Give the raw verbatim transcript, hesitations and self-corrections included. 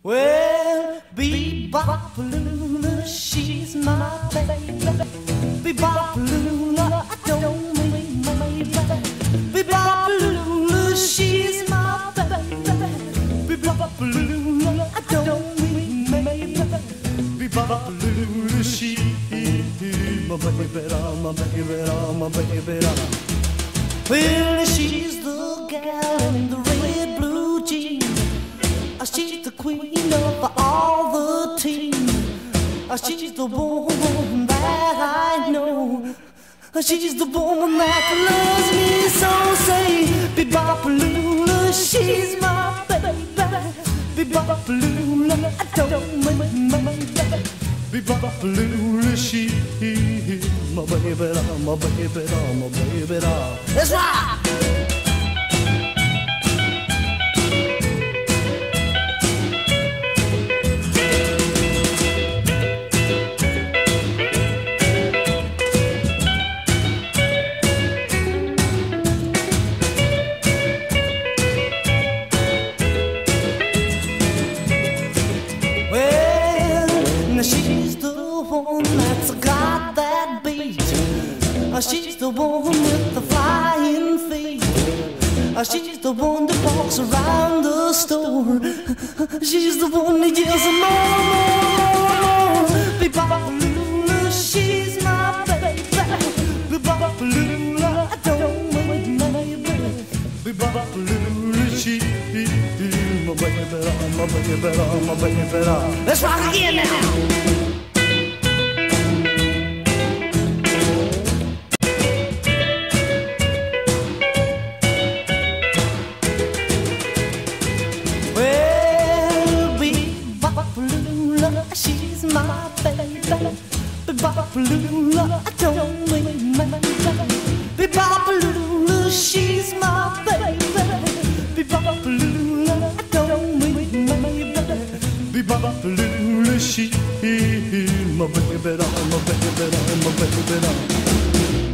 Well, Bebop-a-lula, she's my baby. Bebop-a-lula, I don't mean maybe. Bebop-a-lula, she's my baby. Bebop-a-lula, I don't mean maybe. Bebop-a-lula, she's my baby, my baby, my baby. Well, she's the gal in the red blue jeans. She's the queen of all the team. She's the woman that I know. She's the woman that loves me so. Say, Bebop-a-lula, she's my baby. Bebop-a-lula, I don't mean my baby. Bebop-a-lula, she's my baby, my baby, my baby. Let's rock! She's the one that's got that beat. She's the one with the flying feet. She's the one that walks around the store. She's the one that yells more, more, more. Bebop-a-lula, she's my baby. Bebop-a-lula, I don't mean maybe. Bebop-a-lula, she's my baby, my baby, my baby. Let's rock again now. She's my baby. Bebop-a-lula, I don't mean maybe. Bebop-a-lula, she's my baby. Bebop-a-lula, I don't mean maybe. Bebop-a-lula, she's my baby, my baby, my baby.